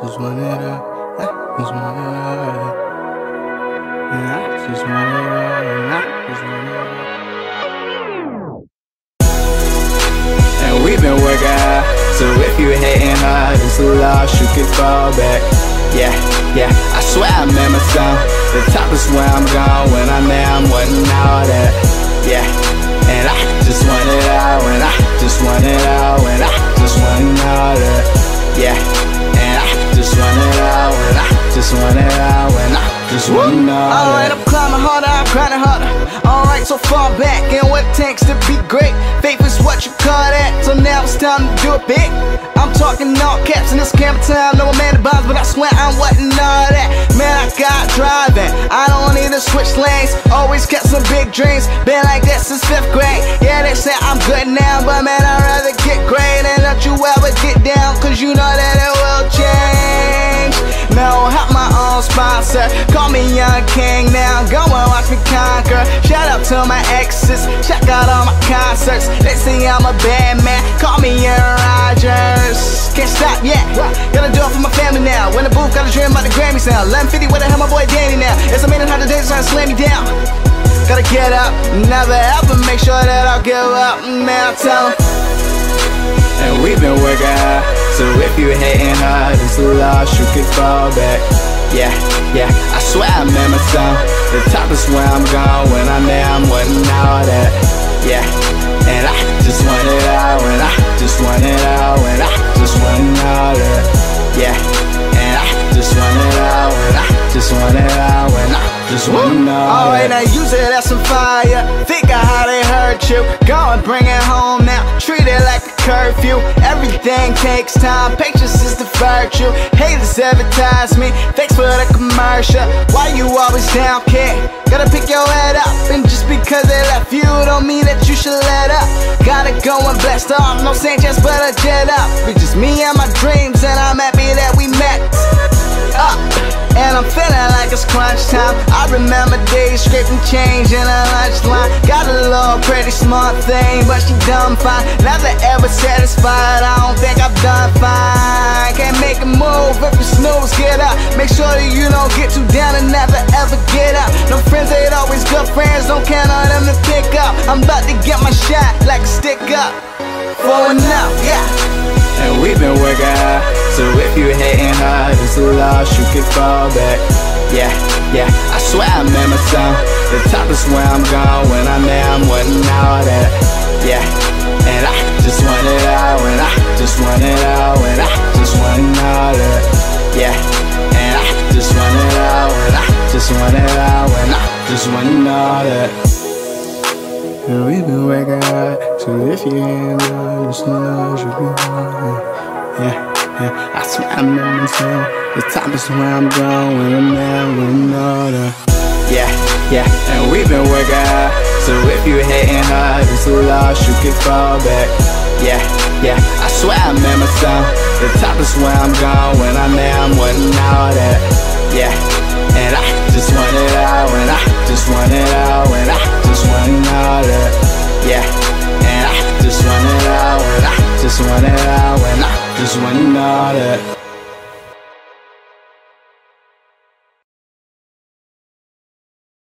just want it all. I just want it all. And I just want it all. And I just want it all. And we've been working hard, so if you hating hard, it's a loss, you can fall back. Yeah, yeah, I swear I remember some. The top is where I'm going, when I'm there, I'm wanting all that. Yeah, and I just want it all, and I just want it all, and I just want all that. Yeah, and I just want it all, and I just want it all, and I just want all that. Alright, I'm climbing harder, I'm grinding harder. Alright, so far back, and what it takes to be great. Faith is what you call that, so now it's time to do it big. I'm talking all caps in this camera time, no man to bounce, but I swear I'm wanting all that. Man, I got driving, I don't need to switch lanes. Always kept some big dreams, been like that since 5th grade. Yeah, they say I'm good now, but man, I'd rather get great. And don't you ever get down, cause you know that it will change. No, help my own sponsor, call me Young King now, go and watch me conquer. Shout out to my exes, check out all my concerts. They say I'm a bad man, call me Aaron Rodgers. Can't stop yet, gotta do it for my family now. When the booth, gotta dream about the Grammy sound. 1150, where the hell my boy Danny now? It's amazing how the days trying to slam me down. Gotta get up, never ever make sure that I'll give up. Man, I tell 'em. And we've been working hard, so if you hating hard, it's a loss, you can fall back. Yeah, yeah, I swear I remember some. The top is where I'm going, when I'm there, I'm wanting all that. Yeah, and I just want it all, and I just want it all, and I just want all that. Yeah, and I just want it all, and I just want it all, and I just want all that. Alright, now use it as some fire. Think of how they hurt you. Go and bring it home now. Treat it like a curfew. Everything takes time. Patience is the virtue. Haters advertise me. Thanks for the commercial. Why you always down, kid? Gotta pick your head up. And just because they left you don't mean that you should let up. Gotta go and blast off. No Sanchez but a jet up. It's just me and my dreams, and I'm happy that we met up. And I'm feeling like it's crunch time. I remember days scraping change in a lunch line. Got a little pretty smart thing, but she done fine. Never ever satisfied, I don't think I've done fine. Can't make a move if you snooze, get up. Make sure that you don't get too down and never ever get up. No friends ain't always good friends, don't count on them to pick up. I'm about to get my shot like a stick up. Flowing up, yeah. And we've been working hard, so if you hating hard, it's a loss, you can fall back. Yeah, yeah, I swear I remember some. The top is where I'm going, when I'm there, I'm wanting all that. Yeah, and I just want it all, and I just want it all, and I just want all that. Yeah, and I just want it all, and I just want it all, and I just want all that. And we've been working hard, so if you ain't on, just know you be hard. Yeah, yeah, I swear I remember some. The top is where I'm going, when I'm there, when all that. Yeah, yeah, and we've been working hard, so if you hating hard, it's a loss, you can fall back. Yeah, yeah, I swear I remember some. The top is where I'm going, when I'm there, I'm wanting all that. Yeah, and I just want it all, and I just want it all, and I just want all that. Yeah, and I just want it all, and I just want it all, and I just want all that.